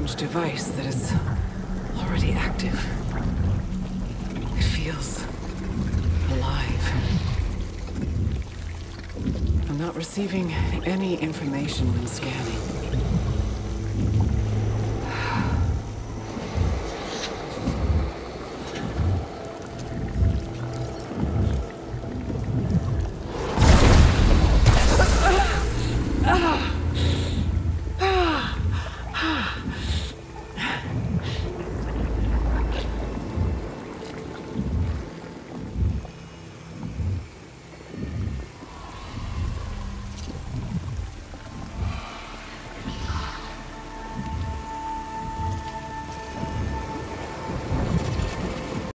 strange device that is already active. It feels alive. I'm not receiving any information when scanning.